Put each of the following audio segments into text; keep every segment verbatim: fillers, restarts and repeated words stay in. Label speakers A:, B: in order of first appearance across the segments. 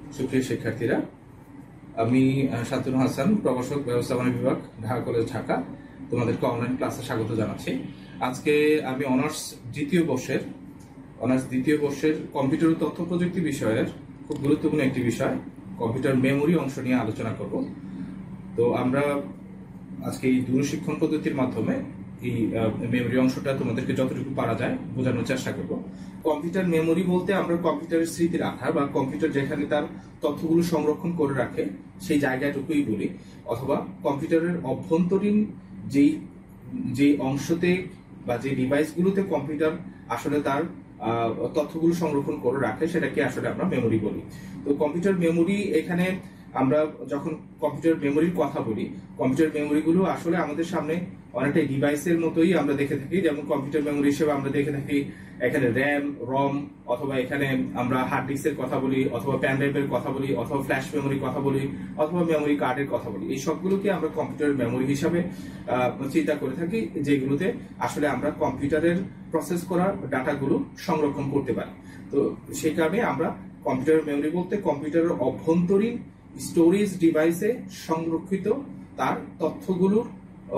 A: সুপ্রিয় শিক্ষার্থীরা, আমি শান্তনু হাসান, প্রভাষক ব্যবস্থাপনা বিভাগ, ঢাকা কলেজ, ঢাকা। তোমাদেরকে অনলাইন ক্লাসে স্বাগত জানাচ্ছি। আজকে আমি অনার্স দ্বিতীয় বর্ষের অনার্স দ্বিতীয় বর্ষের কম্পিউটার ও তথ্য প্রযুক্তি বিষয়ের খুব গুরুত্বপূর্ণ একটি বিষয় কম্পিউটার মেমোরি অংশ নিয়ে আলোচনা করব। তো আমরা আজকে এই দূরশিক্ষণ পদ্ধতির মাধ্যমে এই মেমোরি অংশটা তোমাদেরকে যতটুকু পারা যায় বোঝানোর চেষ্টা করব। কম্পিউটার মেমোরি বলতে আমরা কম্পিউটারের স্মৃতি রাখা বা কম্পিউটার যেখানে তার তথ্যগুলো সংরক্ষণ করে রাখে সেই জায়গাটুকুই বলি, অথবা কম্পিউটারের অভ্যন্তরীণ যেই যে অংশতে বা যে ডিভাইসগুলোতে কম্পিউটার আসলে তার তথ্যগুলো সংরক্ষণ করে রাখে সেটাকে আসলে আমরা মেমোরি বলি। তো কম্পিউটার মেমোরি, এখানে আমরা যখন কম্পিউটার মেমোরির কথা বলি, কম্পিউটার মেমোরিগুলো আসলে আমাদের সামনে অনেকটা ডিভাইসের মতোই আমরা দেখে থাকি। যেমন কম্পিউটার মেমোরি হিসেবে আমরা দেখে থাকি এখানে র্যাম, রম, অথবা এখানে আমরা হার্ড ডিস্কের কথা বলি, অথবা প্যান ড্রাইভের কথা বলি, অথবা ফ্ল্যাশ মেমোরির কথা বলি, অথবা মেমোরি কার্ডের কথা বলি। এই সবগুলোকে আমরা কম্পিউটার মেমোরি হিসাবে চিন্তা করে থাকি, যেগুলোতে আসলে আমরা কম্পিউটারের প্রসেস করা ডাটাগুলো সংরক্ষণ করতে পারি। তো সেই কারণে আমরা কম্পিউটার মেমোরি বলতে কম্পিউটারের অভ্যন্তরীণ স্টোরেজ ডিভাইসে সংরক্ষিত তার তথ্যগুলোর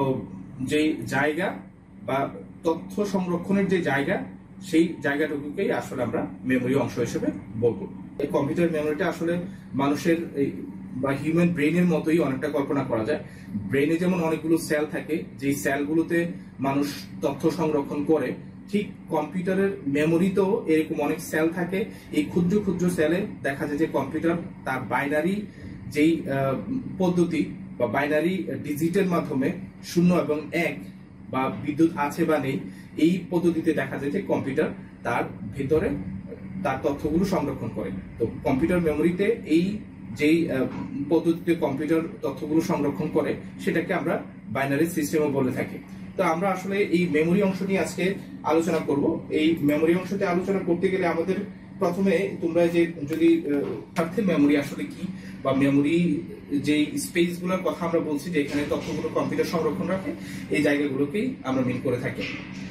A: যে জায়গা বা তথ্য সংরক্ষণের যে জায়গা, সেই জায়গাটুকুকেই আসলে আমরা মেমোরি অংশ হিসেবে বলবো। এই কম্পিউটার মেমোরিটা আসলে মানুষের বা হিউম্যান ব্রেনের মতোই অনেকটা কল্পনা করা যায়। ব্রেনে যেমন অনেকগুলো সেল থাকে, যেই সেলগুলোতে মানুষ তথ্য সংরক্ষণ করে, ঠিক কম্পিউটারের মেমোরিতেও এরকম অনেক সেল থাকে। এই ক্ষুদ্র ক্ষুদ্র সেলে দেখা যায় যে কম্পিউটার তার বাইনারি যেই পদ্ধতি বা বাইনারি ডিজিটের মাধ্যমে শূন্য এবং এক বা বিদ্যুৎ আছে বা নেই, এই পদ্ধতিতে দেখা যায় যে কম্পিউটার তার ভিতরে তার তথ্যগুলো সংরক্ষণ করে। তো কম্পিউটার মেমোরিতে এই যেই পদ্ধতিতে কম্পিউটার তথ্যগুলো সংরক্ষণ করে সেটাকে আমরা বাইনারি সিস্টেমও বলে থাকি। তো আমরা আসলে এই মেমোরি অংশ নিয়ে আজকে আলোচনা করব। এই মেমোরি অংশতে আলোচনা করতে গেলে আমাদের প্রথমে তোমরা যে যদি স্বার্থে মেমোরি আসলে কি বা মেমোরি যে স্পেস গুলোর কথা আমরা বলছি, যে এখানে তথ্যগুলো কম্পিউটার সংরক্ষণ রাখে, এই জায়গাগুলোকেই আমরা মিন করে থাকি।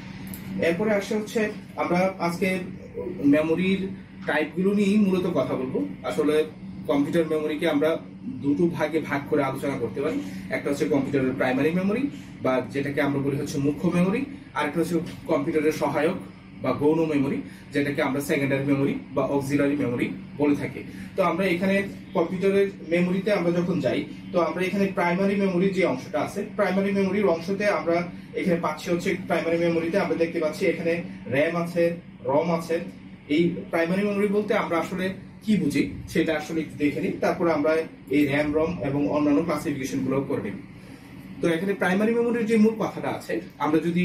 A: এরপরে আসে হচ্ছে আমরা আজকে মেমোরির টাইপগুলো নিয়েই মূলত কথা বলবো। আসলে কম্পিউটার মেমোরিকে আমরা দুটো ভাগে ভাগ করে আলোচনা করতে পারি। একটা হচ্ছে কম্পিউটারের প্রাইমারি মেমোরি বা যেটাকে আমরা বলি হচ্ছে মুখ্য মেমোরি, আর একটা হচ্ছে কম্পিউটারের সহায়ক বা গৌণ মেমোরি, যেটাকে আমরা সেকেন্ডারি মেমোরি বা অক্সিলারি মেমোরি বলে থাকি। তো আমরা এখানে কম্পিউটারের মেমোরিতে আমরা যখন যাই, তো আমরা এখানে প্রাইমারি মেমোরির যে অংশটা আছে, প্রাইমারি মেমোরির অংশতে আমরা এখানে পাচ্ছি হচ্ছে প্রাইমারি মেমোরিতে আমরা দেখতে পাচ্ছি এখানে র্যাম আছে, রম আছে। এই প্রাইমারি মেমোরি বলতে আমরা আসলে কি বুঝি সেটা আসলে একটু দেখে নিই, তারপরে আমরা এই র্যাম, রম এবং অন্যান্য ক্লাসিফিকেশন গুলো করে নিই। তো এখানে প্রাইমারি মেমোরির যে মূল কথাটা আছে, আমরা যদি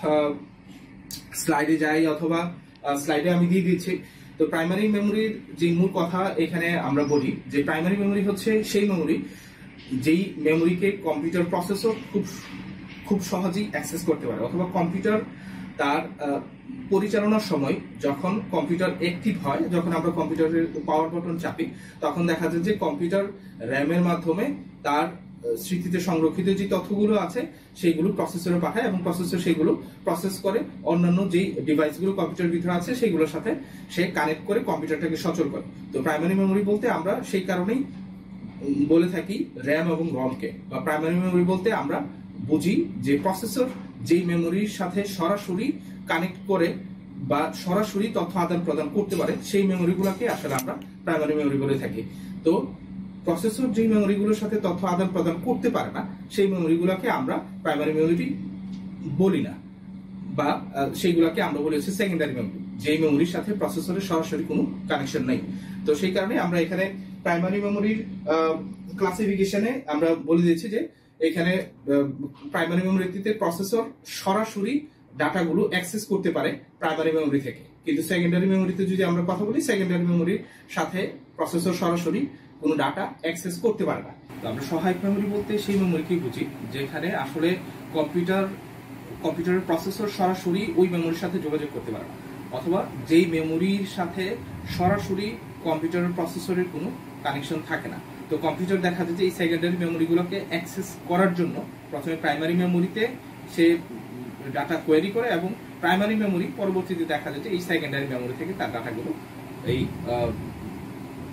A: স্লাইডে যাই, অথবা স্লাইডে আমি দিয়ে দিয়েছি। তো প্রাইমারি মেমোরির যে মূল কথা এখানে আমরা বলি যে প্রাইমারি মেমোরি হচ্ছে সেই মেমোরি যেই মেমোরিকে কম্পিউটার প্রসেসর খুব খুব সহজেই অ্যাক্সেস করতে পারে, অথবা কম্পিউটার তার পরিচালনার সময় যখন কম্পিউটার অ্যাক্টিভ হয়, যখন আমরা কম্পিউটারের পাওয়ার বাটন চাপি, তখন দেখা যায় যে কম্পিউটার র্যামের মাধ্যমে তার স্মৃতিতে সংরক্ষিত যে তথ্যগুলো আছে সেইগুলো প্রসেসরে পাঠায়, এবং প্রসেসর সেগুলো প্রসেস করে অন্যান্য যে ডিভাইসগুলো কম্পিউটারের ভিতরে আছে সেগুলোর সাথে সে কানেক্ট করে কম্পিউটারটাকে সচল করে। তো প্রাইমারি মেমোরি বলতে আমরা সেই কারণেই বলে থাকি র্যাম এবং রমকে, বা প্রাইমারি মেমোরি বলতে আমরা বুঝি যে প্রসেসর যেই মেমোরির সাথে সরাসরি কানেক্ট করে বা সরাসরি তথ্য আদান প্রদান করতে পারে, সেই মেমোরিগুলোকে আসলে আমরা প্রাইমারি মেমোরি বলে থাকি। তো প্রসেসর যে মেমোরিগুলোর সাথে তথ্য আদান প্রদান করতে পারে না, সেই মেমোরিগুলোকে আমরা প্রাইমারি মেমোরি বলি না, বা সেইগুলোকে আমরা বলি হচ্ছে সেকেন্ডারি মেমোরি, যে মেমোরির সাথে প্রসেসরের সরাসরি কোনো কানেকশন নেই। তো সেই কারণে আমরা এখানে প্রাইমারি মেমোরির ক্লাসিফিকেশনে আমরা বলে দিয়েছি যে এখানে প্রাইমারি মেমোরিতে প্রসেসর সরাসরি ডাটাগুলো অ্যাক্সেস করতে পারে প্রাইমারি মেমোরি থেকে, কিন্তু সেকেন্ডারি মেমোরিতে যদি আমরা কথা বলি, সেকেন্ডারি মেমোরির সাথে প্রসেসর সরাসরি কোনো ডাটা অ্যাক্সেস করতে পারে না। তো আমরা সহায়ক মেমোরি বলতে সেই মেমোরিকেই বুঝি যেখানে আসলে কম্পিউটার কম্পিউটারের প্রসেসর সরাসরি ওই মেমোরির সাথে যোগাযোগ করতে পারে না, অথবা যেই মেমোরির সাথে সরাসরি কম্পিউটারের প্রসেসরের কোনো কানেকশন থাকে না। তো কম্পিউটার দেখা যায় যে এই সেকেন্ডারি মেমোরিগুলোকে অ্যাক্সেস করার জন্য প্রথমে প্রাইমারি মেমোরিতে সে ডাটা কোয়েরি করে, এবং প্রাইমারি মেমোরি পরবর্তীতে দেখা যায় যে এই সেকেন্ডারি মেমোরি থেকে তার ডাটাগুলো এই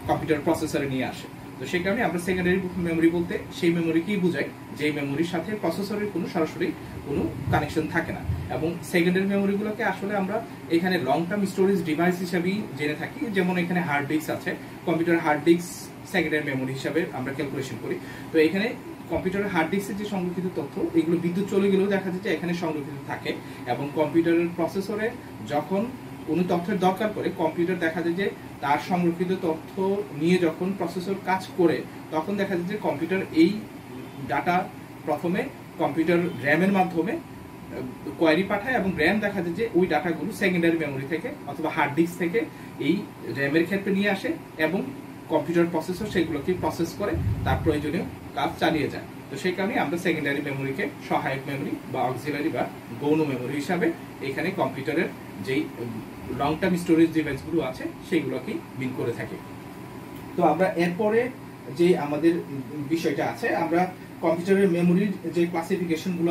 A: কম্পিউটার প্রসেসরে নিয়ে আসে। তো সেই কারণে আমরা সেকেন্ডারি মেমোরি বলতে সেই মেমোরিকেই বোঝাই যে মেমোরির সাথে প্রসেসরের কোনো সরাসরি কোনো কানেকশন থাকে না। এবং সেকেন্ডারি মেমোরিগুলোকে আসলে আমরা এখানে লং টার্ম স্টোরেজ ডিভাইস হিসাবেই জেনে থাকি। যেমন এখানে হার্ড ডিস্ক আছে, computer hard disk secondary memory হিসাবে আমরা ক্যালকুলেশন করি। তো এখানে কম্পিউটারের হার্ড ডিস্কের যে সংরক্ষিত তথ্য, এগুলো বিদ্যুৎ চলে গেলেও দেখা যাচ্ছে এখানে সংরক্ষিত থাকে। এবং কম্পিউটারের প্রসেসরে যখন কোনো তথ্যের দরকার পড়ে, কম্পিউটার দেখা যায় যে তার সংরক্ষিত তথ্য নিয়ে যখন প্রসেসর কাজ করে, তখন দেখা যায় যে কম্পিউটার এই ডাটা প্রথমে কম্পিউটার র্যামের মাধ্যমে কোয়ারি পাঠায় এবং র্যাম দেখা যায় যে ওই ডাটাগুলো সেকেন্ডারি মেমোরি থেকে অথবা হার্ড ডিস্ক থেকে এই র্যামের ক্ষেত্রে নিয়ে আসে এবং কম্পিউটার প্রসেসর সেগুলোকে প্রসেস করে তার প্রয়োজনীয় কাজ চালিয়ে যায়। তো সেই কারণে আমরা সেকেন্ডারি মেমোরিকে সহায়ক মেমোরি বা অক্সিলারি বা গৌণ মেমোরি হিসাবে এখানে কম্পিউটারের যেই লং টার্ম স্টোরেজ ডিভাইসগুলো আছে সেইগুলোকে মিন করে থাকি। তো আমরা এরপরে যে আমাদের বিষয়টা আছে, আমরা কম্পিউটারের মেমোরির যে ক্লাসিফিকেশনগুলো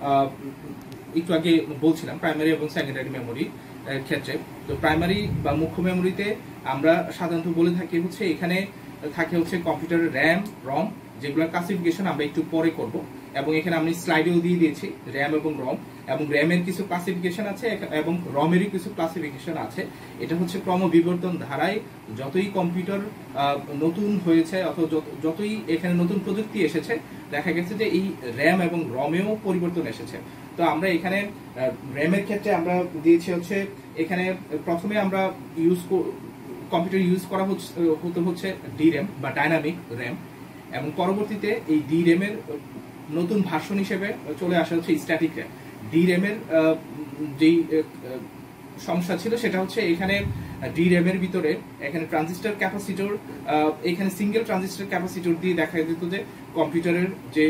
A: একটু আগে বলছিলাম প্রাইমারি এবং সেকেন্ডারি মেমোরি ক্ষেত্রে। তো প্রাইমারি বা মুখ্য মেমোরিতে আমরা সাধারণত বলে থাকি হচ্ছে এখানে থাকে হচ্ছে কম্পিউটারের র্যাম, রম, যেগুলোর ক্লাসিফিকেশন আমরা একটু পরে করব। এবং এখানে আমি স্লাইডেও দিয়ে দিয়েছি র্যাম এবং রম, এবং র্যামের কিছু ক্লাসিফিকেশন আছে এবং রমেরই কিছু ক্লাসিফিকেশন আছে। এটা হচ্ছে ক্রমবিবর্তন ধারায় যতই কম্পিউটার নতুন হয়েছে অথবা যতই এখানে নতুন প্রযুক্তি এসেছে, দেখা গেছে যে এই র্যাম এবং রমেও পরিবর্তন এসেছে। তো আমরা এখানে র্যামের ক্ষেত্রে আমরা দিয়েছি হচ্ছে এখানে প্রথমে আমরা ইউজ কম্পিউটার ইউজ করা হতে হচ্ছে ডি র্যাম বা ডাইনামিক র্যাম, এবং পরবর্তীতে এই ডি র্যামের নতুন ভার্সন হিসেবে চলে আসা হচ্ছে স্ট্যাটিক র্যাম। ডি র্যামের যেই সমস্যা ছিল সেটা হচ্ছে এখানে ডি র্যামের ভিতরে এখানে ট্রানজিস্টর ক্যাপাসিটর, এখানে সিঙ্গেল ট্রানজিস্টর ক্যাপাসিটর দিয়ে দেখা যেত যে কম্পিউটারের যে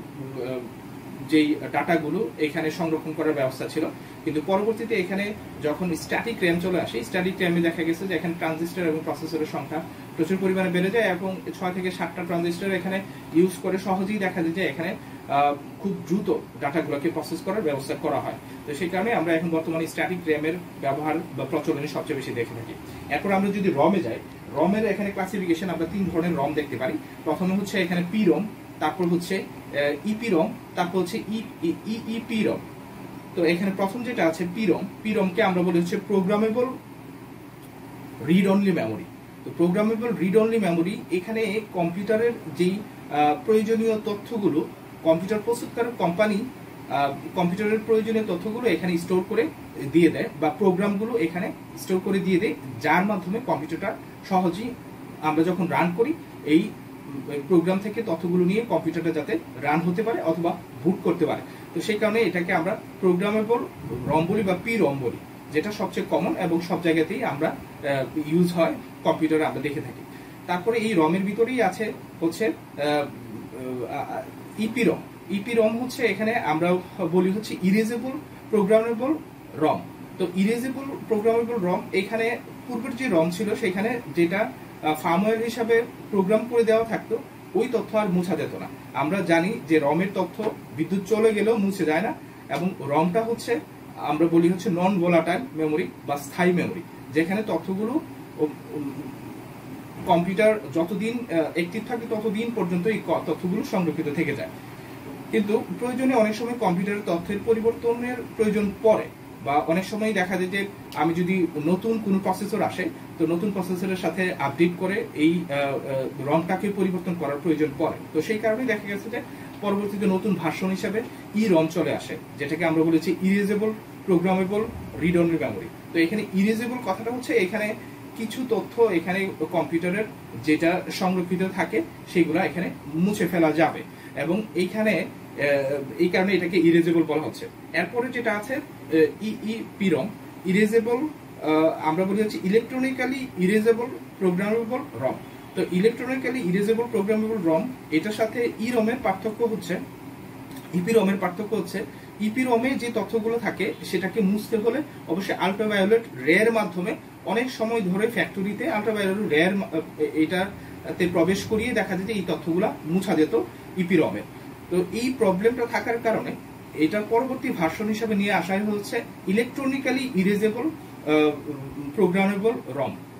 A: যেই ডাটাগুলো এখানে সংরক্ষণ করার ব্যবস্থা ছিল। কিন্তু পরবর্তীতে এখানে যখন স্ট্যাটিক র্যাম চলে আসে, স্ট্যাটিক র্যামে দেখা গেছে যে এখানে ট্রানজিস্টর এবং প্রসেসরের সংখ্যা প্রচুর পরিমাণে বেড়ে যায় এবং ছয় থেকে সাতটা ট্রানজিস্টর এখানে ইউজ করে সহজেই দেখা যায় যে এখানে খুব দ্রুত ডাটাগুলোকে প্রসেস করার ব্যবস্থা করা হয়। তো সেই কারণে আমরা এখন বর্তমানে স্ট্যাটিক র্যামের ব্যবহার বা প্রচলনে সবচেয়ে বেশি দেখে থাকি। এরপর আমরা যদি রমে যাই, রমের এখানে ক্লাসিফিকেশন আমরা তিন ধরনের রম দেখতে পারি। প্রথমে হচ্ছে এখানে পি রম, তারপর হচ্ছে ইপি রম, তারপর হচ্ছে ইপি রম। তো এখানে প্রথম যেটা আছে পি রম, পি রমকে আমরা বলি হচ্ছে প্রোগ্রামেবল রিড অনলি মেমোরি। তো প্রোগ্রামেবল রিড অনলি মেমোরি এখানে কম্পিউটারের যেই প্রয়োজনীয় তথ্যগুলো কম্পিউটার প্রস্তুতকারক কোম্পানি কম্পিউটারের প্রয়োজনীয় তথ্যগুলো এখানে স্টোর করে দিয়ে দেয় বা প্রোগ্রামগুলো এখানে স্টোর করে দিয়ে দেয়, যার মাধ্যমে কম্পিউটারটা সহজেই আমরা যখন রান করি এই প্রোগ্রাম থেকে তথ্যগুলো নিয়ে কম্পিউটারটা যাতে রান হতে পারে অথবা বুট করতে পারে। তো সেই কারণে এটাকে আমরা প্রোগ্রামেবল রম বলি বা পি রম বলি, যেটা সবচেয়ে কমন এবং সব জায়গাতেই আমরা ইউজ হয় কম্পিউটারে আমরা দেখে থাকি। তারপরে এই রমের ভিতরেই আছে হচ্ছে ইপি রম। ইপি রম হচ্ছে এখানে আমরা বলি হচ্ছে ইরেজেবল প্রোগ্রামেবল রম। তো ইরেজেবল প্রোগ্রামেবল রম এখানে পূর্বের যে রম ছিল সেখানে যেটা ফার্মওয়্যার হিসাবে প্রোগ্রাম করে দেওয়া থাকতো ওই তথ্য আর মুছা যেত না। আমরা জানি যে রমের তথ্য বিদ্যুৎ চলে গেলেও মুছে যায় না, এবং রমটা হচ্ছে আমরা বলি হচ্ছে নন ভোলাটাইল মেমোরি বা স্থায়ী মেমোরি, যেখানে তথ্যগুলো কম্পিউটার যতদিন অ্যাক্টিভ থাকে ততদিন পর্যন্ত এই তথ্যগুলো সংরক্ষিত থেকে যায়। কিন্তু প্রয়োজনে অনেক সময় কম্পিউটারের তথ্যের পরিবর্তনের প্রয়োজন পড়ে, বা অনেক সময় দেখা যায় যে আমি যদি নতুন কোনো প্রসেসর আসে তো নতুন প্রসেসরের সাথে আপডেট করে এই রমটাকে পরিবর্তন করার প্রয়োজন পড়ে। তো সেই কারণে দেখা গেছে যে পরবর্তীতে নতুন ভার্সন হিসেবে ই রম চলে আসে, যেটাকে আমরা বলেছি erasable programmable read only memory. তো এখানে ইরেজেবল কথাটা হচ্ছে এখানে কিছু তথ্য এখানে কম্পিউটারের যেটা সংরক্ষিত থাকে সেগুলো এখানে মুছে ফেলা যাবে, এবং এইখানে এই কারণে এটাকে ইরেজেবল বলা হচ্ছে। এরপরে যেটা আছে ইপি রম, ইরেজেবল আমরা বলি হচ্ছে ইলেকট্রনিক্যালি ইরেজেবল প্রোগ্রামেবল রম। তো ইলেকট্রনিক্যালি ইরেজেবল প্রোগ্রামেবল রম এটার সাথে ই রমের পার্থক্য হচ্ছে ইপি রমের পার্থক্য হচ্ছে ইপি রমে যে তথ্যগুলো থাকে সেটাকে মুছতে হলে অবশ্যই আল্ট্রাভায়োলেট রের মাধ্যমে অনেক সময় ধরে ফ্যাক্টরিতে আল্ট্রাভায়োলেট রের এটাতে প্রবেশ করিয়ে দেখা যায় যে এই তথ্যগুলো মুছা যেত ইপি রমের। তো এই প্রবলেমটা থাকার কারণে এটার পরবর্তী ভার্সন হিসেবে নিয়ে আসা হচ্ছে ইলেকট্রনিক্যালি ইরেজেবল প্রোগ্রামেবল রম।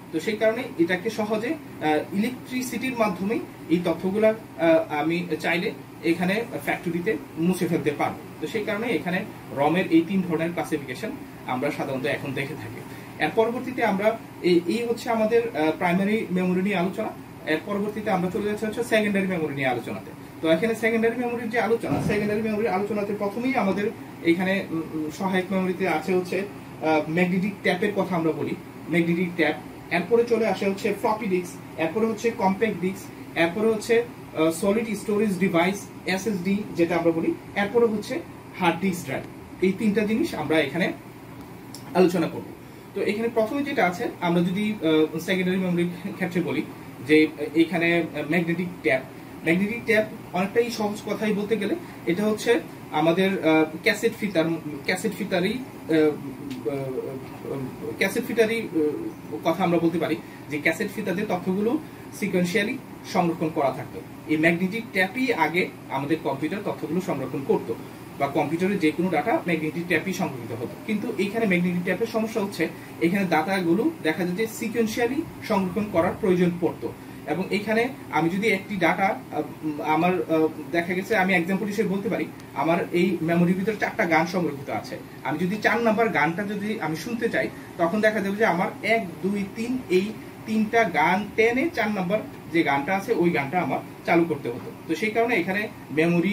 A: তো সেই কারণে এটাকে সহজে ইলেকট্রিসিটির মাধ্যমে এই তথ্যগুলা আমি চাইলে এখানে ফ্যাক্টরিতে মুছে ফেলতে পারবো। তো সেই কারণে এখানে রমের এই তিন ধরনের ক্লাসিফিকেশন আমরা সাধারণত এখন দেখে থাকি। এর পরবর্তীতে আমরা এই হচ্ছে আমাদের প্রাইমারি মেমোরি নিয়ে আলোচনা। এর পরবর্তীতে আমরা চলে যাচ্ছি হচ্ছে সেকেন্ডারি মেমোরি নিয়ে আলোচনাতে। তো এখানে সেকেন্ডারি মেমোরির যে আলোচনা, সেকেন্ডারি মেমোরির আলোচনাতে প্রথমেই আমাদের এখানে সহায়ক মেমোরিতে আছে হচ্ছে ম্যাগনেটিক ট্যাপের কথা আমরা বলি, ম্যাগনেটিক ট্যাপ। এরপরে চলে আসে হচ্ছে ফ্লপি ডিস্ক, এরপরে হচ্ছে কম্প্যাক্ট ডিস্ক, এরপরে হচ্ছে সলিড স্টোরেজ ডিভাইস এসএসডি যেটা আমরা বলি, এরপরে হচ্ছে হার্ড ডিস্ক ড্রাইভ। এই তিনটা জিনিস আমরা এখানে আলোচনা করব। তো এখানে প্রথমে যেটা আছে, আমরা যদি সেকেন্ডারি মেমোরির ক্ষেত্রে বলি যে এখানে ম্যাগনেটিক ট্যাপ, ম্যাগনেটিক ট্যাপ অনেকটাই সহজ কথাই বলতে গেলে এটা হচ্ছে আমাদের ক্যাসেট ফিতার ক্যাসেট ফিতারই ক্যাসেট ফিতারই কথা আমরা বলতে পারি, যে ক্যাসেট ফিতাতে তথ্যগুলো সিকোয়েন্সিয়ালি সংরক্ষণ করা থাকতো। এই ম্যাগনেটিক ট্যাপই আগে আমাদের কম্পিউটার তথ্যগুলো সংরক্ষণ করতো, বা কম্পিউটারের যে কোনো ডাটা ম্যাগনেটিক ট্যাপই সংরক্ষিত হতো। কিন্তু এখানে ম্যাগনেটিক ট্যাপের সমস্যা হচ্ছে এখানে ডাটাগুলো দেখা যায় যে সিকোয়েন্সিয়ালি সংরক্ষণ করার প্রয়োজন পড়তো। এবং এখানে আমি যদি একটি ডাটা আমার দেখা গেছে, আমি এক্সাম্পল হিসেবে বলতে পারি, আমার এই মেমোরির ভিতরে চারটা গান সংরক্ষিত আছে। আমি যদি চার নাম্বার গানটা যদি আমি শুনতে চাই, তখন দেখা যাবে যে আমার এক দুই তিন এই তিনটা গান টেনে চার নাম্বার যে গানটা আছে ওই গানটা আমার চালু করতে হতো। তো সেই কারণে এখানে মেমোরি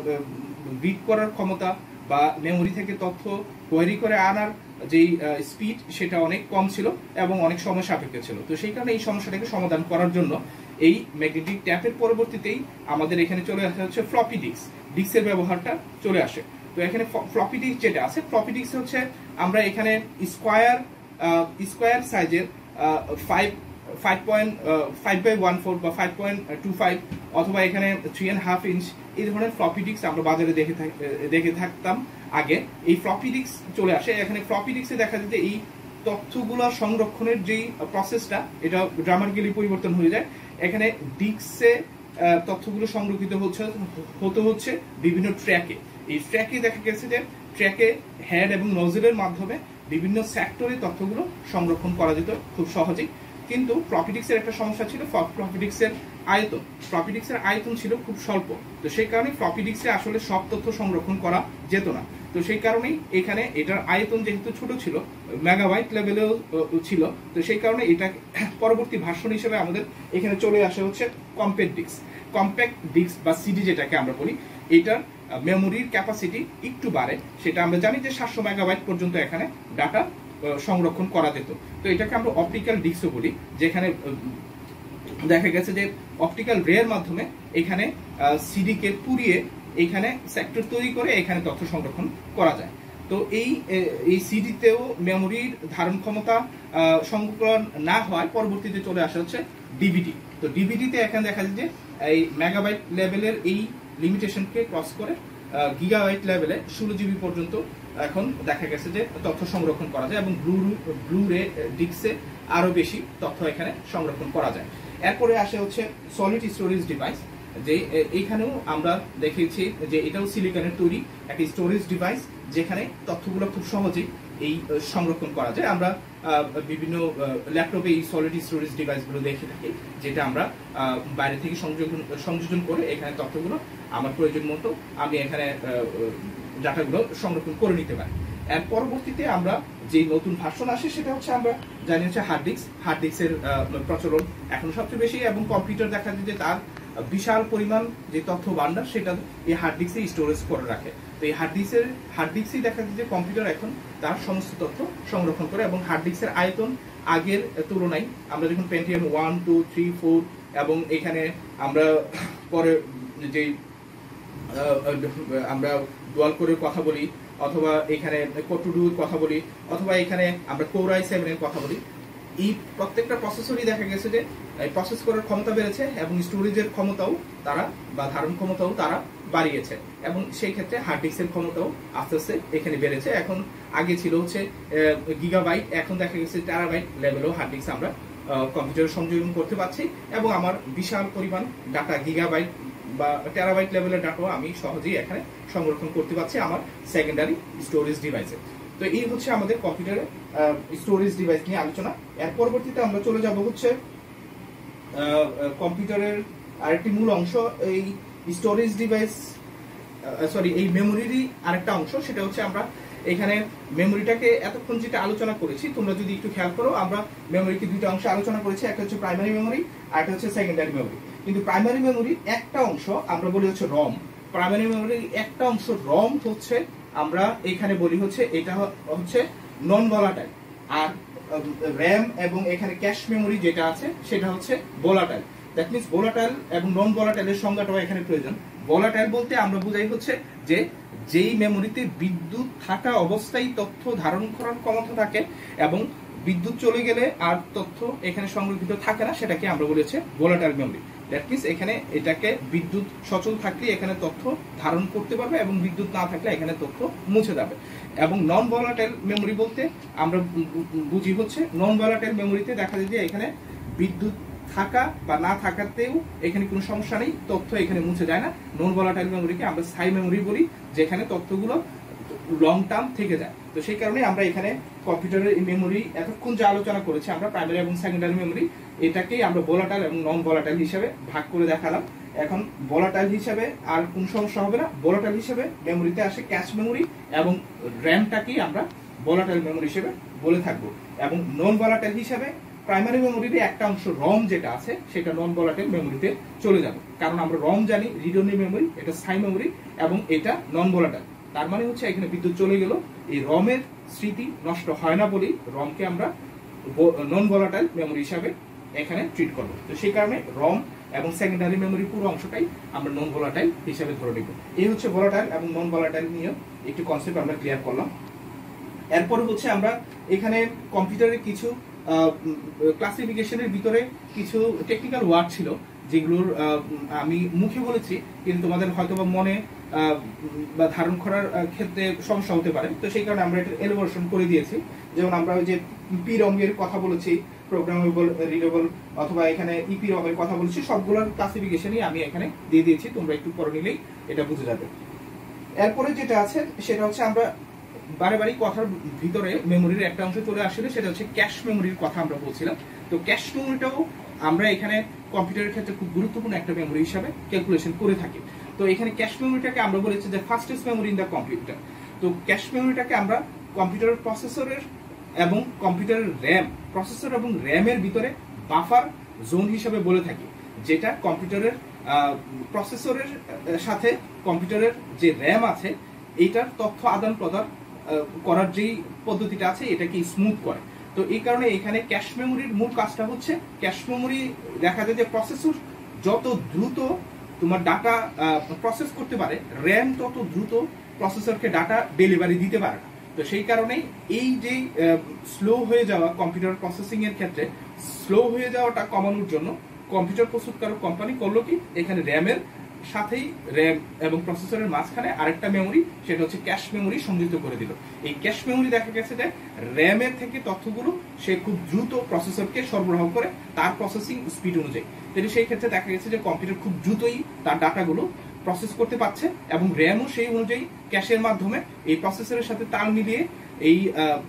A: রিড করার ক্ষমতা বা মেমোরি থেকে তথ্য কোয়েরি করে আনার যেই স্পিড সেটা অনেক কম ছিল এবং অনেক সময় সাপেক্ষ ছিল। তো সেই কারণে এই সমস্যাটাকে সমাধান করার জন্য এই ম্যাগনেটিক ট্যাপের পরবর্তীতেই আমাদের এখানে চলে আসা হচ্ছে ফ্লপি ডিস্ক, ডিস্কের ব্যবহারটা চলে আসে। তো এখানে ফ্লপি ডিস্ক যেটা আছে, ফ্লপি ডিস্ক হচ্ছে আমরা এখানে স্কোয়ার স্কোয়ার সাইজের five five point five by one four বা ফাইভ পয়েন্ট টু ফাইভ অথবা এখানে থ্রি অ্যান্ড হাফ ইঞ্চ এই ধরনের ফ্লপি ডিস্ক আমরা বাজারে দেখে দেখে থাকতাম আগে। এই ফ্লপি ডিস্ক চলে আসে। এখানে ফ্লপি ডিস্কে দেখা যায় যে এই তথ্যগুলো সংরক্ষণের যেই প্রসেসটা এটা ড্রামাটিক্যালি পরিবর্তন হয়ে যায়। এখানে ডিস্কে তথ্যগুলো সংরক্ষিত হচ্ছে হতে হচ্ছে বিভিন্ন ট্র্যাকে। এই ট্র্যাকে দেখা গেছে যে ট্র্যাকে হেড এবং নজলের মাধ্যমে বিভিন্ন সেক্টরে তথ্যগুলো সংরক্ষণ করা যেত খুব সহজেই। কিন্তু ফ্লপি ডিস্কের একটা সমস্যা ছিল, ফ্লপি ডিস্কের আয়তন ফ্লপি ডিস্কের আয়তন ছিল খুব স্বল্প। তো সেই কারণে ফ্লপি ডিস্কে আসলে সব তথ্য সংরক্ষণ করা যেত না। তো সেই কারণেই এখানে এটার আয়তন যেহেতু ছোট ছিল, মেগাবাইট লেভেলেও ছিল, তো সেই কারণে এটা পরবর্তী ভার্সন হিসেবে আমাদের এখানে চলে আসে হচ্ছে কম্প্যাক্ট ডিস্ক। কম্প্যাক্ট ডিস্ক বা সিডি যেটাকে আমরা বলি, এটার মেমোরির ক্যাপাসিটি একটু বাড়ে। সেটা আমরা জানি যে সাতশো মেগাবাইট পর্যন্ত এখানে ডাটা সংরক্ষণ করা যেত। তো এটাকে আমরা অপটিক্যাল ডিস্কও বলি, যেখানে দেখা গেছে যে অপটিক্যাল রের মাধ্যমে এখানে সিডিকে পুড়িয়ে এখানে সেক্টর তৈরি করে এখানে তথ্য সংরক্ষণ করা যায়। তো এই এই সিডিতেও মেমোরির ধারণ ক্ষমতা সংরক্ষণ না হয় পরবর্তীতে চলে আসা হচ্ছে ডিভিডি। তো ডিভিডিতে এখানে দেখা যায় যে এই মেগাবাইট লেভেলের এই লিমিটেশনকে ক্রস করে গিগাবাইট লেভেলে ষোলো জিবি পর্যন্ত এখন দেখা গেছে যে তথ্য সংরক্ষণ করা যায় এবং ব্লু ব্লু রে ডিস্কে আরো বেশি তথ্য এখানে সংরক্ষণ করা যায়। এরপরে আসে হচ্ছে সলিড স্টোরেজ ডিভাইস, যে এইখানেও আমরা দেখেছি যে এটাও সিলিকনের তৈরি একটা স্টোরেজ ডিভাইস, যেখানে তথ্যগুলো খুব সহজেই এই সংরক্ষণ করা যায়। আমরা বিভিন্ন ল্যাপটপে এই সলিড স্টোরেজ ডিভাইসগুলো দেখে থাকি, যেটা আমরা বাইরে থেকে সংযোজন সংযোজন করে এখানে তথ্যগুলো আমার প্রয়োজন মতো আমি এখানে ডাটাগুলো সংরক্ষণ করে নিতে পারি। এর পরবর্তীতে আমরা যে নতুন ভার্সন আসে সেটা হচ্ছে আমরা জানি হচ্ছে হার্ড ডিস্ক। হার্ড ডিস্কের প্রচলন এখন সবচেয়ে বেশি এবং কম্পিউটার দেখা যায় যে তার বিশাল পরিমাণ যে তথ্য ভান্ডার সেটা এই হার্ড ডিস্কে স্টোরেজ করে রাখে। তো এই হার্ড ডিস্কের হার্ড ডিস্কই দেখা যায় যে কম্পিউটার এখন তার সমস্ত তথ্য সংরক্ষণ করে এবং হার্ড ডিস্কের আয়তন আগের তুলনায় আমরা যখন Pentium one two three four এবং এখানে আমরা পরে যে আমরা ডুয়াল কোরের কথা বলি অথবা এখানে কোটুডুর কথা বলি অথবা এখানে আমরা কোর আই সেভেন এর কথা বলি, এই প্রত্যেকটা প্রসেসরই দেখা গেছে যে প্রসেস করার ক্ষমতা বেড়েছে এবং স্টোরেজের ক্ষমতাও তারা বা ধারণ ক্ষমতাও তারা বাড়িয়েছে এবং সেই ক্ষেত্রে হার্ড ডিস্কের ক্ষমতাও আস্তে আস্তে এখানে বেড়েছে। এখন আগে ছিল হচ্ছে গিগাবাইট, এখন দেখা গেছে টেরাবাইট লেভেলও হার্ড ডিস্ক আমরা কম্পিউটারে সংযোজন করতে পারছি এবং আমার বিশাল পরিমাণ ডাটা গিগাবাইট বা টেরাবাইট লেভেলের ডাটাও আমি সহজেই এখানে সংরক্ষণ করতে পারছি আমার সেকেন্ডারি স্টোরেজ ডিভাইসে।
B: তো এই হচ্ছে আমাদের কম্পিউটারে স্টোরেজ ডিভাইস নিয়ে আলোচনা। এর পরবর্তীতে আমরা চলে যাব হচ্ছে কম্পিউটারের আরেকটি মূল অংশ, এই স্টোরেজ ডিভাইস সরি এই মেমোরিরই আরেকটা অংশ, সেটা হচ্ছে আমরা এখানে মেমোরিটাকে এতক্ষণ যেটা আলোচনা করেছি, তোমরা যদি একটু খেয়াল করো, আমরা মেমোরিকে দুইটা অংশে আলোচনা করেছি, একটা হচ্ছে প্রাইমারি মেমোরি আর একটা হচ্ছে সেকেন্ডারি মেমোরি। কিন্তু প্রাইমারি মেমোরির একটা অংশ আমরা বলি হচ্ছে রম। প্রাইমারি মেমোরির একটা অংশ রম হচ্ছে আমরা এখানে বলি হচ্ছে এটা হচ্ছে নন ভোলাটাইল, আর র্যাম এবং এখানে ক্যাশ মেমোরি যেটা আছে সেটা হচ্ছে ভোলাটাইল। দ্যাট মিনস ভোলাটাইল এবং নন ভোলাটাইলের সংজ্ঞাটাও এখানে প্রয়োজন। ভোলাটাইল বলতে আমরা বুঝাই হচ্ছে যে যেই মেমোরিতে বিদ্যুৎ থাকা অবস্থায় তথ্য ধারণ করার ক্ষমতা থাকে এবং বিদ্যুৎ চলে গেলে আর তথ্য এখানে সংরক্ষিত থাকে না, সেটাকে আমরা বলেছি ভোলাটাইল মেমোরি। দ্যাট মিনস এখানে এটাকে বিদ্যুৎ সচল থাকলে এখানে তথ্য ধারণ করতে পারবে এবং বিদ্যুৎ না থাকলে এখানে তথ্য মুছে যাবে। এবং নন ভোলাটাইল মেমোরি বলতে আমরা বুঝি হচ্ছে নন ভোলাটাইল মেমোরিতে দেখা যায় যে এখানে বিদ্যুৎ থাকা বা না থাকাতেও এখানে কোনো সমস্যা নেই, তথ্য এখানে মুছে যায় না। নন ভোলাটাইল মেমোরিকে আমরা স্থায়ী মেমোরি বলি, যেখানে তথ্যগুলো লং টার্ম থেকে যায়। তো সেই কারণে আমরা এখানে কম্পিউটারের মেমোরি এতক্ষণ যে আলোচনা করেছি আমরা প্রাইমারি এবং সেকেন্ডারি মেমোরি, এটাকেই আমরা ভোলাটাইল এবং নন ভোলাটাইল হিসেবে ভাগ করে দেখালাম। এখন ভোলাটাইল হিসেবে আর কোন সমস্যা হবে না। ভোলাটাইল হিসেবে মেমোরিতে আসে ক্যাশ মেমোরি এবং র্যামটাকেই আমরা ভোলাটাইল মেমোরি হিসেবে বলে থাকবো। এবং নন ভোলাটাইল হিসেবে প্রাইমারি মেমোরির একটা অংশ রম যেটা আছে সেটা নন ভোলাটাইল মেমোরিতে চলে যাবে, কারণ আমরা রম জানি রিড অনলি মেমোরি, এটা স্থায়ী মেমোরি এবং এটা নন ভোলাটাইল। তার মানে হচ্ছে এখানে বিদ্যুৎ চলে গেল, এই রমের স্মৃতি নষ্ট হয় না বলেই রমকে আমরা নন ভোলাটাইল মেমোরি হিসাবে এখানে ট্রিট করবো। তো সেই কারণে রম এবং সেকেন্ডারি মেমোরি পুরো অংশটাই আমরা নন ভোলাটাইল হিসাবে ধরে নিব। এই হচ্ছে ভোলাটাইল এবং নন ভোলাটাইল নিয়ে একটি কনসেপ্ট আমরা ক্লিয়ার করলাম। এরপরে হচ্ছে আমরা এখানে কম্পিউটারের কিছু ক্লাসিফিকেশনের ভিতরে কিছু টেকনিক্যাল ওয়ার্ড ছিল যেগুলোর আমি মুখে বলেছি, কিন্তু তোমাদের হয়তো বা মনে বা ধারণ করার ক্ষেত্রে সমস্যা হতে পারে। তো সেই কারণে আমরা এটা এলাবোরেশন করে দিয়েছি। যেমন আমরা ওই যে পি রমের কথা বলেছি, প্রোগ্রামেবল, রিডেবল অথবা এখানে ইপি রমের কথা বলেছি, সবগুলোর ক্লাসিফিকেশনই আমি এখানে দিয়ে দিয়েছি, তোমরা একটু পরে নিলেই এটা বুঝে যাবে। এরপরে যেটা আছে সেটা হচ্ছে আমরা বারে বারে কথার ভিতরে মেমোরির একটা অংশ চলে আসলে সেটা হচ্ছে ক্যাশ মেমোরির কথা আমরা বলছিলাম। তো ক্যাশ মেমোরিটাও আমরা এখানে কম্পিউটারের ক্ষেত্রে খুব গুরুত্বপূর্ণ একটা মেমোরি হিসাবে ক্যালকুলেশন করে থাকি। তো এখানে ক্যাশ মেমোরিটাকে আমরা বলেছি যে fastest memory in the computer. তো ক্যাশ মেমোরিটাকে আমরা কম্পিউটারের প্রসেসরের এবং কম্পিউটারের র্যাম, প্রসেসর এবং র্যামের ভিতরে বাফার জোন হিসাবে বলে থাকি, যেটা কম্পিউটারের প্রসেসরের সাথে কম্পিউটারের যে র্যাম আছে এইটার তথ্য আদান প্রদান করার যেই পদ্ধতিটা আছে এটাকে স্মুথ করে। তো এই কারণে এখানে ক্যাশ মেমোরির মূল কাজটা হচ্ছে, ক্যাশ মেমোরি দেখা যায় যে প্রসেসর যত দ্রুত তোমার ডাটা প্রসেস করতে পারে, র্যাম তত দ্রুত প্রসেসরকে ডাটা ডেলিভারি দিতে পারে না। তো সেই কারণে এই যে স্লো হয়ে যাওয়া কম্পিউটার প্রসেসিং এর ক্ষেত্রে স্লো হয়ে যাওয়াটা কমানোর জন্য কম্পিউটার প্রস্তুতকারক কোম্পানি করলো কি, এখানে র্যামের সাথেই র্যাম এবং প্রসেসরের মাঝখানে আরেকটা মেমোরি, সেটা হচ্ছে ক্যাশ মেমোরি সংযুক্ত করে দিল। এই ক্যাশ মেমোরি দেখা গেছে যে র্যামের থেকে তথ্যগুলো সে খুব দ্রুত প্রসেসরকে সরবরাহ করে তার প্রসেসিং স্পিড অনুযায়ী। তাহলে সেই ক্ষেত্রে দেখা গেছে যে কম্পিউটার খুব দ্রুতই তার ডাটাগুলো প্রসেস করতে পারছে এবং র্যামও সেই অনুযায়ী ক্যাশের মাধ্যমে এই প্রসেসরের সাথে তাল মিলিয়ে এই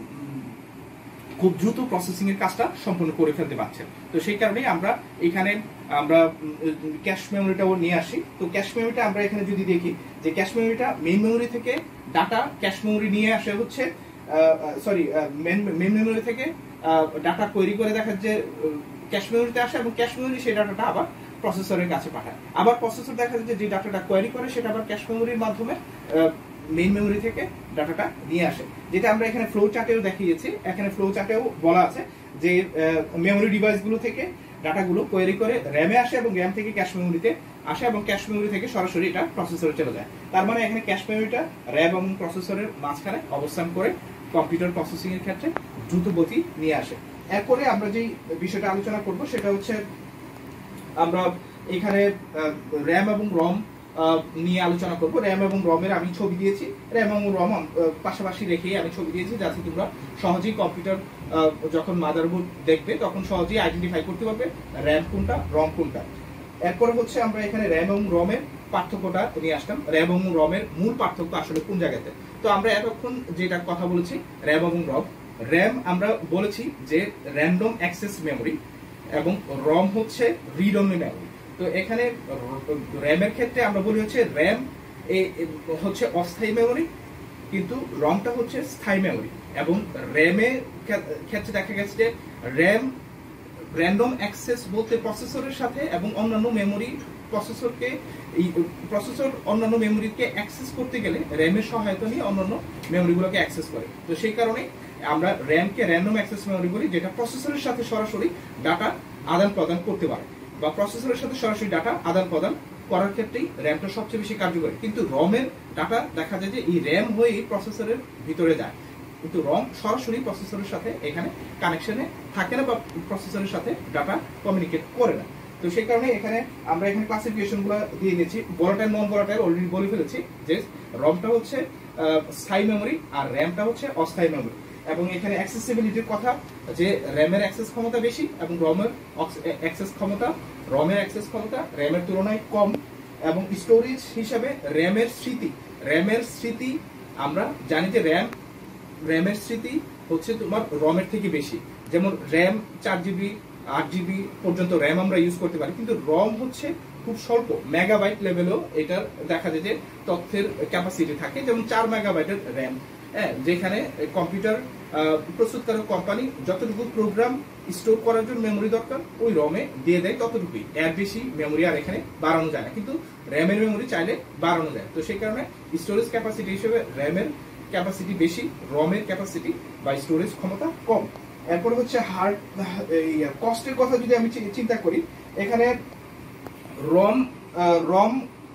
B: খুব দ্রুত প্রসেসিং এর কাজটা সম্পূর্ণ করে ফেলতে পারছে। তো সেই কারণেই আমরা এখানে আমরা ক্যাশ মেমোরিটাও নিয়ে আসি। তো ক্যাশ মেমোরিটা আমরা এখানে যদি দেখি যে ক্যাশ মেমোরিটা মেইন মেমোরি থেকে ডাটা ক্যাশ মেমোরি নিয়ে আসে হচ্ছে সরি মেইন মেইন মেমোরি থেকে ডাটা কোয়েরি করে দেখা যে ক্যাশ মেমোরিতে আসে এবং ক্যাশ মেমোরি সেই ডাটাটা আবার প্রসেসরের কাছে পাঠায়। আবার প্রসেসর দেখা যায় যে ডাটাটা কোয়েরি করে সেটা আবার ক্যাশ মেমোরির মাধ্যমে মেইন মেমোরি থেকে ডাটাটা নিয়ে আসে, যেটা আমরা এখানে ফ্লো চার্টেও দেখিয়েছি। এখানে ফ্লো চার্টেও বলা আছে যে মেমোরি ডিভাইসগুলো থেকে ডাটাগুলো কোয়েরি করে র্যামে আসে এবং র্যাম থেকে ক্যাশ মেমোরিতে আসে এবং ক্যাশ মেমোরি থেকে সরাসরি এটা প্রসেসরে চলে যায়। তার মানে এখানে ক্যাশ মেমোরিটা র্যাম এবং প্রসেসরের মাঝখানে অবস্থান করে কম্পিউটার প্রসেসিং এর ক্ষেত্রে দ্রুত গতি নিয়ে আসে। এরপরে আমরা যেই বিষয়টা আলোচনা করব সেটা হচ্ছে আমরা এখানে র্যাম এবং রম নিয়ে আলোচনা করব। র্যাম এবং রমের আমি ছবি দিয়েছি, র্যাম এবং রম পাশাপাশি রেখেই আমি ছবি দিয়েছি, যাতে তোমরা সহজেই কম্পিউটার যখন মাদারবোর্ড দেখবে তখন সহজেই আইডেন্টিফাই করতে পারবে র্যাম কোনটা রম কোনটা। এরপরে হচ্ছে আমরা এখানে র্যাম এবং রমের পার্থক্যটা নিয়ে আসলাম। র্যাম এবং রমের মূল পার্থক্য আসলে কোন জায়গাতে। তো আমরা এতক্ষণ যেটা কথা বলেছি র্যাম এবং রম। র্যাম আমরা বলেছি যে র্যান্ডম অ্যাক্সেস মেমোরি এবং রম হচ্ছে রিড অনলি মেমোরি। তো এখানে র্যামের ক্ষেত্রে আমরা বলি হচ্ছে র্যাম হচ্ছে অস্থায়ী মেমোরি, কিন্তু রমটা হচ্ছে স্থায়ী মেমোরি। এবং র্যামের ক্ষেত্রে দেখা গেছে যে র্যাম র্যান্ডম অ্যাক্সেস বলতে প্রসেসরের সাথে এবং অন্যান্য মেমোরি প্রসেসরকে এই প্রসেসর অন্যান্য মেমোরিকে অ্যাক্সেস করতে গেলে র্যামের সহায়তা নিয়ে অন্যান্য মেমোরিগুলোকে অ্যাক্সেস করে। তো সেই কারণে আমরা র্যামকে র্যান্ডম অ্যাক্সেস মেমোরি বলি, যেটা প্রসেসরের সাথে সরাসরি ডাটা আদান প্রদান করতে পারে বা প্রসেসরের সাথে সরাসরি ডাটা আদান প্রদান করার ক্ষেত্রেই র্যামটা সবচেয়ে বেশি কার্যকরী। কিন্তু রমের ডাটা দেখা যায় যে এই র্যাম হয়েই প্রসেসরের ভিতরে যায়, কিন্তু রম সরাসরি প্রসেসরের সাথে এখানে কানেকশনে থাকে না বা প্রসেসরের সাথে ডাটা কমিউনিকেট করে না। তো সেই কারণে এখানে আমরা এখানে ক্লাসিফিকেশন গুলো দিয়ে দিয়েছি। ভোলাটাইল নন ভোলাটাইল অলরেডি বলে ফেলেছি যে রমটা হচ্ছে স্থায়ী মেমোরি আর র্যামটা হচ্ছে অস্থায়ী মেমোরি। এবং এখানে অ্যাক্সেসিবিলিটির কথা, যে র্যামের অ্যাক্সেস ক্ষমতা বেশি এবং রমের অ্যাক্সেস ক্ষমতা রমের অ্যাক্সেস ক্ষমতা র্যামের তুলনায় কম। এবং স্টোরেজ হিসাবে র্যামের স্মৃতি র্যামের স্মৃতি আমরা জানি যে র্যাম র্যামের স্মৃতি হচ্ছে তোমার রমের থেকে বেশি। যেমন র্যাম চার জিবি আট জিবি পর্যন্ত র্যাম আমরা ইউজ করতে পারি, কিন্তু রম হচ্ছে খুব স্বল্প মেগাবাইট লেভেলেও এটার দেখা যায় যে তথ্যের ক্যাপাসিটি থাকে। যেমন চার মেগাবাইটের র্যাম, হ্যাঁ, যেখানে কম্পিউটার প্রস্তুতকারক কোম্পানি যতটুকু প্রোগ্রাম স্টোর করার জন্য মেমোরি দরকার ওই রমে দিয়ে দেয় ততটুকুই, এর বেশি মেমোরি আর এখানে বাড়ানো যায় না। কিন্তু র্যামের মেমোরি চাইলে বাড়ানো যায়। তো সেই কারণে স্টোরেজ ক্যাপাসিটি হিসেবে র্যামের ক্যাপাসিটি বেশি, রমের ক্যাপাসিটি বা স্টোরেজ ক্ষমতা কম। এরপর হচ্ছে হার্ড কস্টের কথা যদি আমি চিন্তা করি, এখানে রম রম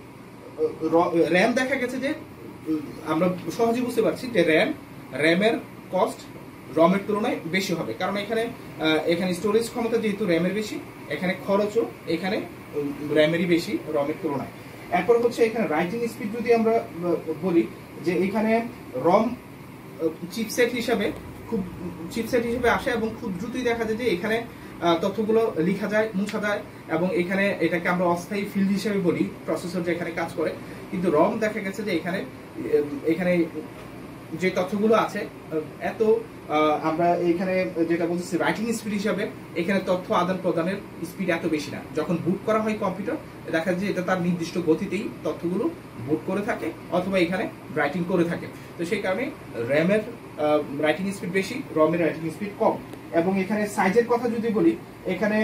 B: র্যাম দেখা গেছে যে আমরা সহজে বুঝতে পারছি যে র্যাম র্যামের কস্ট রমের তুলনায় বেশি হবে, কারণ এখানে এখানে স্টোরেজ ক্ষমতা যেহেতু র্যামের বেশি, এখানে খরচও এখানে র্যামেরই বেশি রমের তুলনায়। এরপর হচ্ছে এখানে রাইটিং স্পিড যদি আমরা বলি, যে এখানে রম চিপসেট হিসাবে খুব চিপসেট হিসেবে আসে এবং খুব দ্রুতই দেখা যায় যে এখানে তথ্যগুলো লেখা যায়, মুছা যায় এবং এখানে এটাকে আমরা অস্থায়ী ফিল্ড হিসেবে বলি প্রসেসর যে এখানে কাজ করে। কিন্তু রম দেখা গেছে যে এখানে এখানে যে তথ্যগুলো আছে এত আমরা এখানে যেটা বলতেছি রাইটিং স্পিড হিসাবে এখানে তথ্য আদান প্রদানের স্পিড এত বেশি না। যখন বুট করা হয় কম্পিউটার দেখা যায় এটা তার নির্দিষ্ট গতিতেই তথ্যগুলো বুট করে থাকে অথবা এখানে রাইটিং করে থাকে। তো সেই কারণে র্যামের রাইটিং স্পিড বেশি, রমের রাইটিং স্পিড কম। এবং এখানে সাইজের কথা যদি বলি, এখানে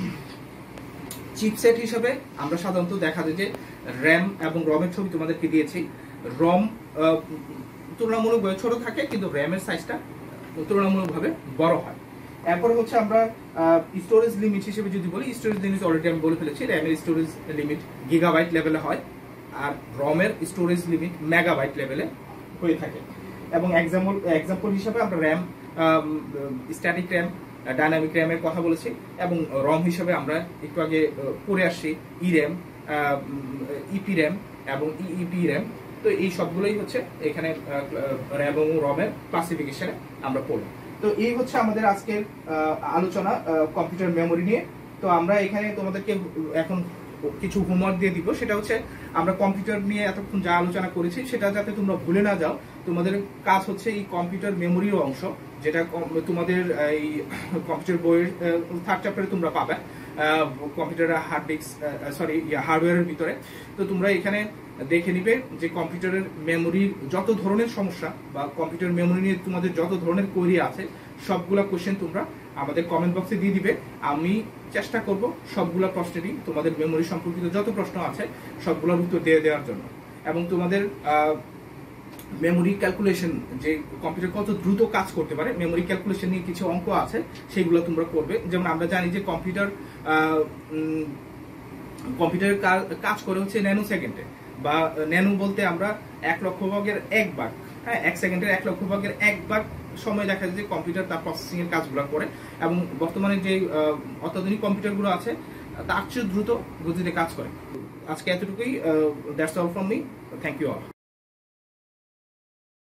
B: চিপসেট হিসাবে আমরা সাধারণত দেখা যায় যে র্যাম এবং রমের ছবি তোমাদেরকে দিয়েছি। রম তুলনামূলকভাবে ছোট থাকে কিন্তু র্যামের সাইজটা তুলনামূলকভাবে বড় হয়। এরপর হচ্ছে আমরা স্টোরেজ লিমিট হিসেবে যদি বলি, স্টোরেজ লিমিট অলরেডি আমি বলে ফেলেছি, র্যামের স্টোরেজ লিমিট গিগাবাইট লেভেলে হয় আর রমের স্টোরেজ লিমিট মেগাবাইট লেভেলে হয়ে থাকে। এবং এক্সাম্পল এক্সাম্পল হিসাবে আমরা র্যাম, স্ট্যাটিক র্যাম, ডাইনামিক র্যামের কথা বলেছি এবং রম হিসাবে আমরা একটু আগে পড়ে আসছি ই র্যাম, ইপি র্যাম এবং ইইপি র্যাম। তো এই সবগুলোই হচ্ছে এখানে র্যাম এবং রমের ক্লাসিফিকেশনে আমরা পড়ি। তো এই হচ্ছে আমাদের আজকের আলোচনা কম্পিউটার মেমোরি নিয়ে। তো আমরা এখানে তোমাদেরকে এখন কিছু হোমওয়ার্ক দিয়ে দিব, সেটা হচ্ছে আমরা কম্পিউটার নিয়ে এতক্ষণ যা আলোচনা করেছি সেটা যাতে তোমরা ভুলে না যাও। তোমাদের কাজ হচ্ছে এই কম্পিউটার মেমোরির অংশ, যেটা তোমাদের এই কম্পিউটার বইয়ের থার্ড চ্যাপ্টারে তোমরা পাবে, কম্পিউটারের হার্ড ডিস্ক সরি হার্ডওয়্যারের ভিতরে। তো তোমরা এখানে দেখে নিবে যে কম্পিউটারের মেমোরির যত ধরনের সমস্যা বা কম্পিউটার মেমোরি নিয়ে তোমাদের যত ধরনের কোয়েরি আছে সবগুলা কোশ্চেন তোমরা আমাদের কমেন্ট বক্সে দিয়ে দিবে। আমি চেষ্টা করব সবগুলা প্রশ্নেরই তোমাদের মেমোরি সম্পর্কিত যত প্রশ্ন আছে সবগুলোর উত্তর দিয়ে দেওয়ার জন্য। এবং তোমাদের মেমোরি ক্যালকুলেশন, যে কম্পিউটার কত দ্রুত কাজ করতে পারে, মেমোরি ক্যালকুলেশন নিয়ে কিছু অঙ্ক আছে সেগুলো তোমরা করবে। যেমন আমরা জানি যে কম্পিউটার কম্পিউটারের কাজ করে হচ্ছে ন্যানো সেকেন্ডে, বা ন্যানো বলতে আমরা এক লক্ষ ভাগের এক ভাগ, হ্যাঁ এক সেকেন্ডের এক লক্ষ ভাগের এক ভাগ সময় দেখা যায় যে কম্পিউটার তার প্রসেসিং এর কাজগুলো করে। এবং বর্তমানে যে অত্যাধুনিক কম্পিউটারগুলো আছে তার চেয়ে দ্রুত গতিতে কাজ করে। আজকে এতটুকুই। That's all from me. Thank you all.